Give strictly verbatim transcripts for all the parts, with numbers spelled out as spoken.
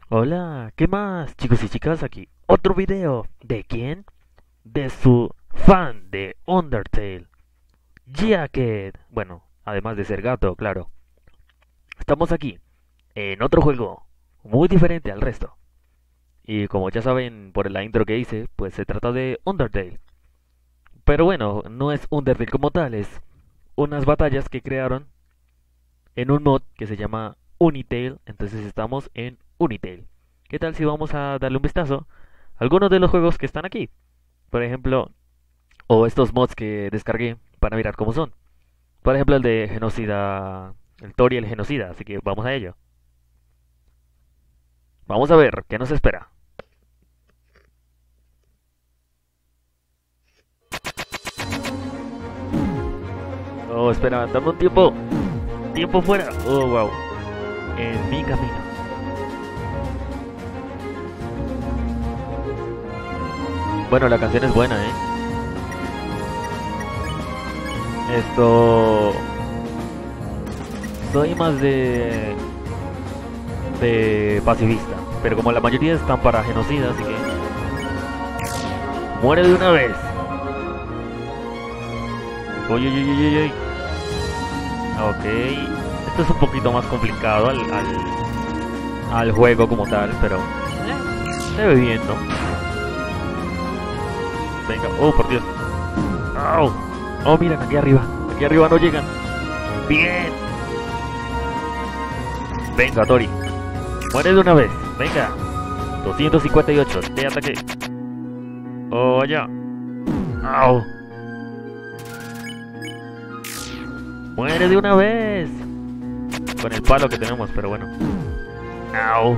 Hola, ¿qué más, chicos y chicas? Aquí otro video. ¿De quién? De su fan de Undertale, Jacket. Bueno, además de ser gato, claro. Estamos aquí en otro juego muy diferente al resto. Y como ya saben por la intro que hice, pues se trata de Undertale. Pero bueno, no es Undertale como tal, es unas batallas que crearon en un mod que se llama Unitale. Entonces estamos en Unitale. ¿Qué tal si vamos a darle un vistazo a algunos de los juegos que están aquí? Por ejemplo, o estos mods que descargué para mirar cómo son. Por ejemplo, el de Genocida, el Tori el Genocida, así que vamos a ello. Vamos a ver qué nos espera. Oh, espera, dame un tiempo. Tiempo fuera. Oh, wow. En mi camino. Bueno, la canción es buena, ¿eh? Esto... Soy más de... de pacifista. Pero como la mayoría están para genocida, así que... Muere de una vez. Uy, uy, uy, uy, uy. Ok. Esto es un poquito más complicado al, al, al juego como tal, pero... Eh, se ve bien, ¿no? Venga. Oh, por Dios. Oh, oh, miren, aquí arriba. Aquí arriba no llegan. Bien. Venga, Tori. Muere de una vez. Venga. doscientos cincuenta y ocho de ataque. Oh, allá. Au. Muere de una vez. Con el palo que tenemos, pero bueno. Au.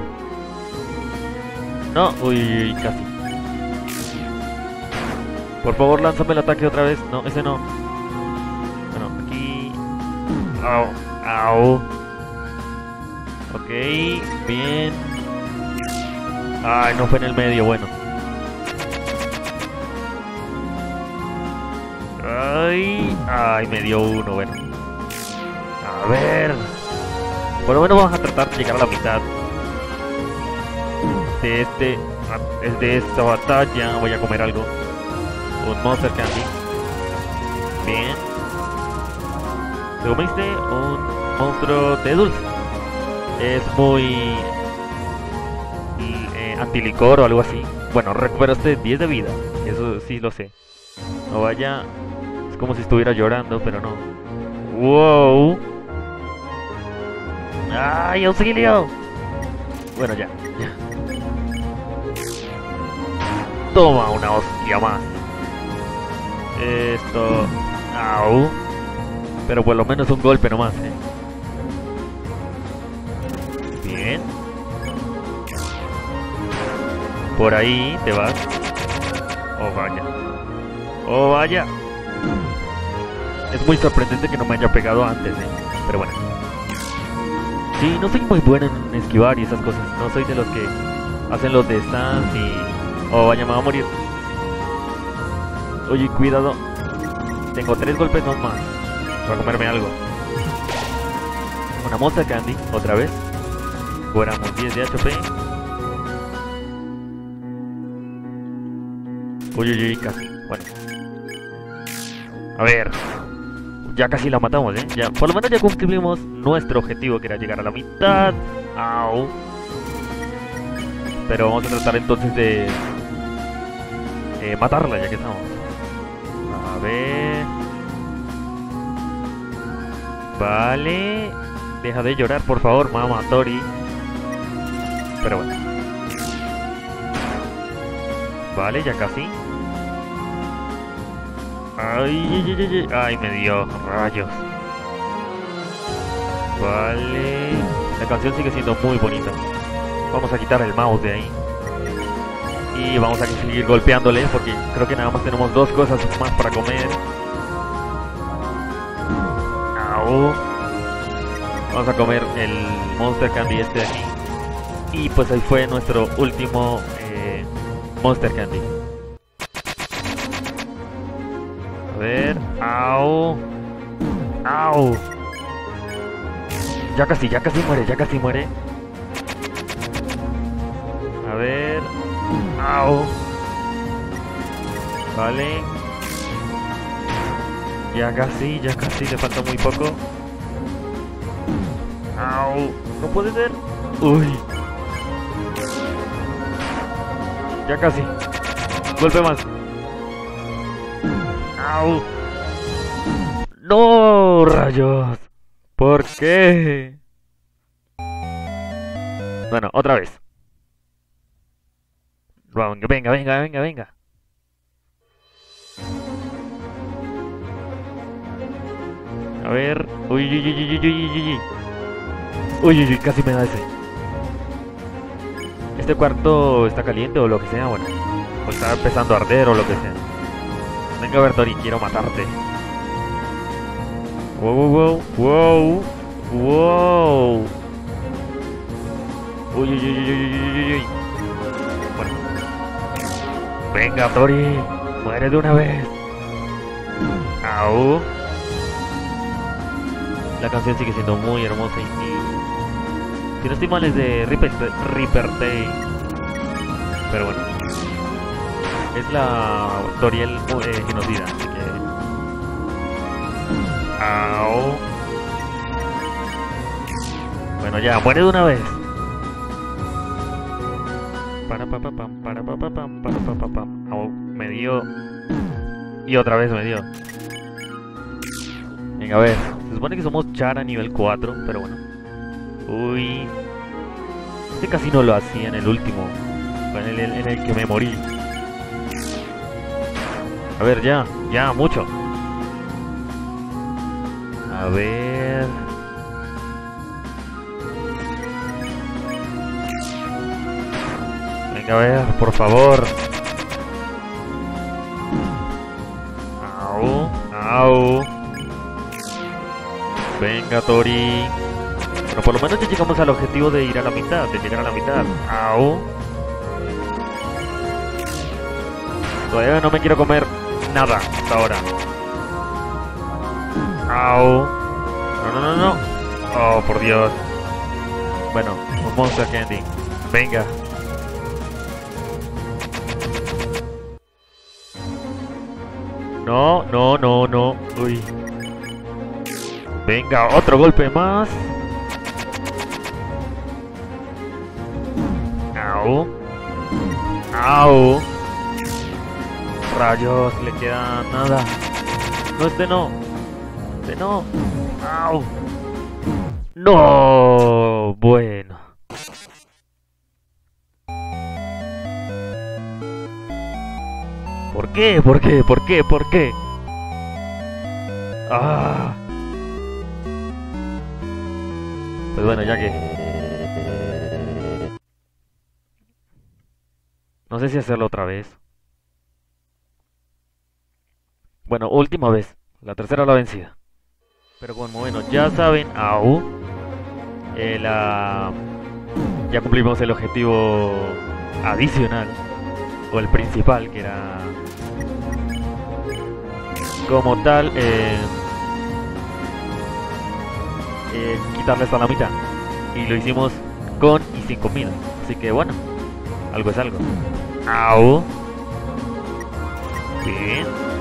No. Uy, uy, uy, casi. Por favor, lánzame el ataque otra vez. No, ese no. Bueno, aquí. Au. Au. Ok, bien. Ay, no fue en el medio, bueno. Ay, ay, me dio uno, bueno. A ver. Por lo menos vamos a tratar de llegar a la mitad de este, de esta batalla. Voy a comer algo. Un Monster Candy. Bien. ¿Te comiste? Un monstruo de dulce. Es muy eh, antilicor o algo así. Bueno, recuperaste diez de vida. Eso sí lo sé. No vaya. Es como si estuviera llorando, pero no. Wow. ¡Ay, auxilio! Bueno, ya, ya. Toma una hostia más. Esto. Au. Pero por lo menos un golpe nomás, eh. Bien. Por ahí te vas. Oh, vaya. Oh, vaya. Es muy sorprendente que no me haya pegado antes, eh. Pero bueno. Sí, no soy muy bueno en esquivar y esas cosas. No soy de los que hacen los de stance y... Oh, vaya, me va a morir. Oye, cuidado. Tengo tres golpes no más para comerme algo. Una Monster Candy, otra vez. Curamos diez de H P. Uy, uy, uy, casi. Bueno. A ver. Ya casi la matamos, ¿eh? Ya, por lo menos ya cumplimos nuestro objetivo, que era llegar a la mitad. Au. Pero vamos a tratar entonces de... Eh, matarla, ya que estamos. A ver... Vale... Deja de llorar, por favor, mamá Tori. Pero bueno. Vale, ya casi. Ay, ay, ay, ay, ay, me dio rayos. Vale. La canción sigue siendo muy bonita. Vamos a quitar el mouse de ahí. Y vamos a seguir golpeándole porque creo que nada más tenemos dos cosas más para comer. Au. Vamos a comer el Monster Candy este de aquí. Y pues ahí fue nuestro último eh, Monster Candy. A ver. Au. Au. Ya casi, ya casi muere, ya casi muere. ver. Au. Vale. Ya casi, ya casi, le falta muy poco. Au. No puede ser. Uy. Ya casi. Golpe más. Au. No, rayos. ¿Por qué? Bueno, otra vez. Venga, venga, venga, venga, venga. A ver. Uy, uy, uy, uy, uy, uy, uy. Uy, uy, uy, casi me da ese. Este cuarto está caliente o lo que sea, bueno. O está empezando a arder o lo que sea. Venga, a ver, Tori, quiero matarte. Wow, wow, wow, wow. Uy, uy, uy, uy, uy, uy, uy. Bueno. Venga, Tori, muere de una vez. Au. La canción sigue siendo muy hermosa y, y si no estoy mal es de Ripper, Ripper Day. Pero bueno, es la Toriel eh, genocida, así que... Au. Bueno, ya, muere de una vez. Para pa pa pam, para pa pa pam, para pa pa pam. Au, me dio. Y otra vez me dio. Venga, a ver. Se supone que somos Chara nivel cuatro, pero bueno. Uy. Este casi no lo hacía en el último. Fue en el, en el que me morí. A ver, ya. Ya, mucho. A ver... Venga, a ver, por favor. Au, au. Venga, Tori. Bueno, por lo menos ya llegamos al objetivo de ir a la mitad, de llegar a la mitad. Au. Todavía no me quiero comer nada hasta ahora. Au. No, no, no, no. Oh, por Dios. Bueno, un Monster Candy. Venga. No, no, no, no. Uy. Venga, otro golpe más. Au. Au. Rayos, le queda nada. No, este no. Este no. Au. No. Bueno. ¿Por qué? ¿Por qué? ¿Por qué? ¿Por qué? Ah. Pues bueno, ya que... No sé si hacerlo otra vez. Bueno, última vez. La tercera la vencida. Pero como bueno, ya saben, au. Eh, la... Ya cumplimos el objetivo adicional. O el principal, que era... Como tal, eh... Eh, quitarle hasta la mitad. Y lo hicimos con y sin comida. Así que bueno, algo es algo. Au. Bien.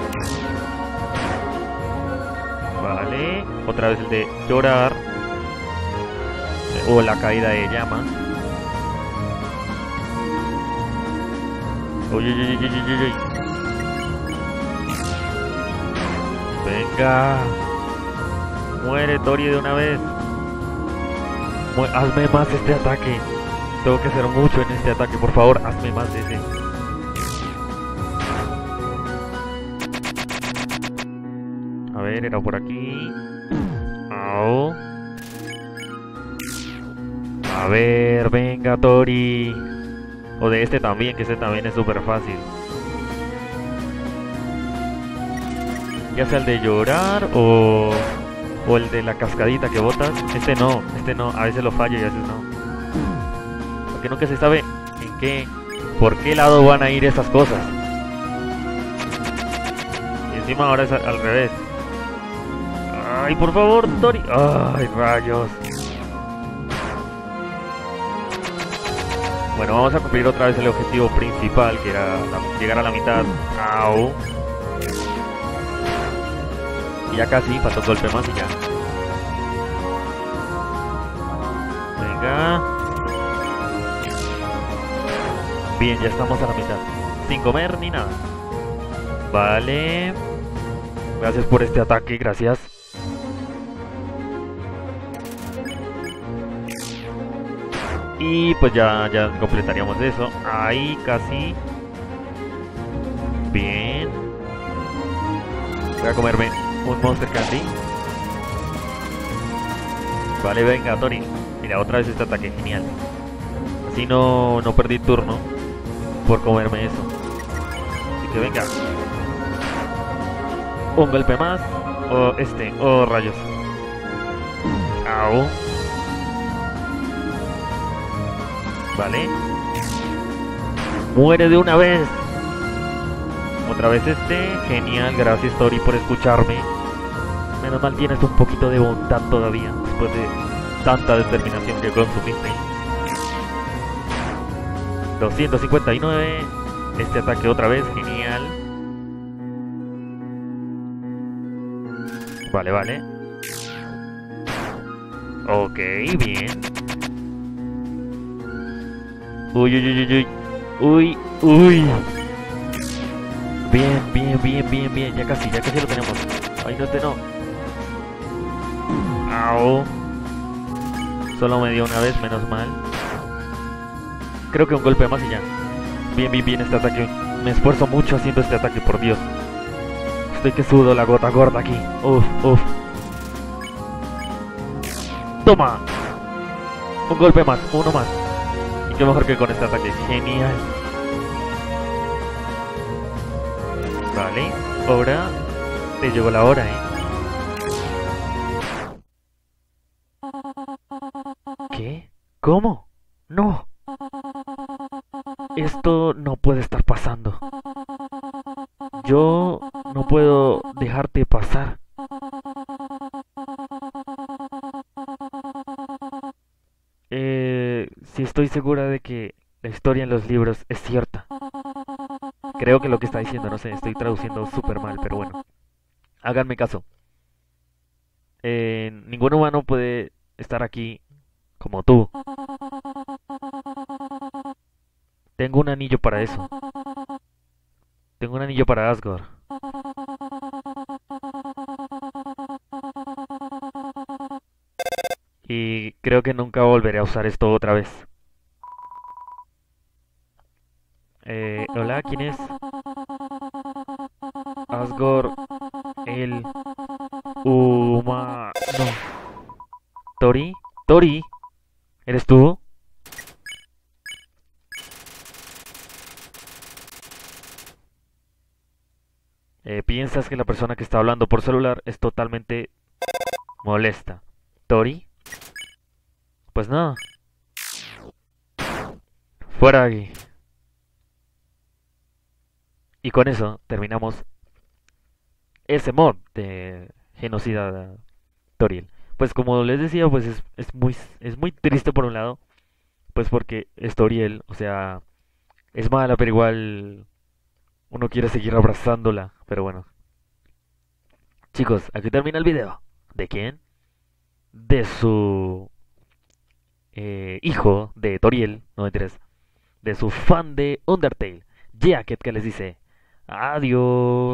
Vale. Otra vez el de llorar. O la caída de llama. Uy, uy, uy, uy, uy, uy. Venga. Muere, Tori, de una vez. Mu hazme más este ataque. Tengo que hacer mucho en este ataque. Por favor, hazme más de ese. A ver, era por aquí. Au. A ver, venga, Tori. O de este también, que este también es súper fácil. Ya sea el de llorar o... O el de la cascadita que botas. Este no, este no, a veces lo fallo y a veces no. Porque nunca se sabe en qué, por qué lado van a ir esas cosas. Y encima ahora es al, al revés. Ay, por favor, Tori. Ay, rayos. Bueno, vamos a cumplir otra vez el objetivo principal, que era la- llegar a la mitad. Au. Y ya casi, falta un golpe más y ya. Venga. Bien, ya estamos a la mitad. Sin comer ni nada. Vale. Gracias por este ataque, gracias. Y pues ya, ya completaríamos eso. Ahí casi. Bien. Voy a comerme un Monster Candy. Vale, venga, Tori. Mira, otra vez este ataque, genial. Así no, no perdí turno por comerme eso. Así que venga. Un golpe más. O este, oh rayos. Au. Vale. Muere de una vez. Otra vez este. Genial, gracias Tori por escucharme. Menos mal tienes un poquito de bondad todavía, después de tanta determinación que consumiste. doscientos cincuenta y nueve. Este ataque otra vez, genial. Vale, vale. Ok, bien. Uy, uy, uy, uy, uy. Uy, uy. Bien, bien, bien, bien, bien. Ya casi, ya casi lo tenemos. Ay, no, este no. Au. Solo me dio una vez, menos mal. Creo que un golpe más y ya. Bien, bien, bien este ataque. Me esfuerzo mucho haciendo este ataque, por Dios. Estoy que sudo la gota gorda aquí. Uf, uf. Toma. Un golpe más, uno más. Y qué mejor que con este ataque. Genial. Vale, ahora te llegó la hora, ¿eh? ¿Qué? ¿Cómo? No. Esto no puede estar pasando. Yo no puedo dejarte pasar. Eh, si estoy segura de que la historia en los libros es cierta. Creo que lo que está diciendo, no sé, estoy traduciendo súper mal, pero bueno. Háganme caso. Eh, ningún humano puede estar aquí como tú. Tengo un anillo para eso. Tengo un anillo para Asgore. Y creo que nunca volveré a usar esto otra vez. Eh, hola, ¿quién es? Asgore, el humano. ¿Tori? ¿Tori? ¿Eres tú? Eh, ¿piensas que la persona que está hablando por celular es totalmente molesta? ¿Tori? Pues no. Fuera de aquí. Y con eso terminamos ese mod de genocida Toriel. Pues como les decía, pues es, es muy es muy triste por un lado, pues porque es Toriel, o sea, es mala, pero igual uno quiere seguir abrazándola, pero bueno. Chicos, aquí termina el video. ¿De quién? De su eh, hijo de Toriel, no me interesa. De su fan de Undertale, Jacket, que les dice adiós.